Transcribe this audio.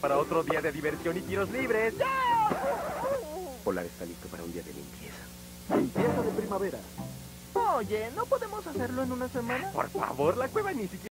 para otro día de diversión y tiros libres. ¡Ya! Polar está listo para un día de limpieza. Limpieza de primavera. Oye, ¿no podemos hacerlo en una semana? Por favor, la cueva ni siquiera...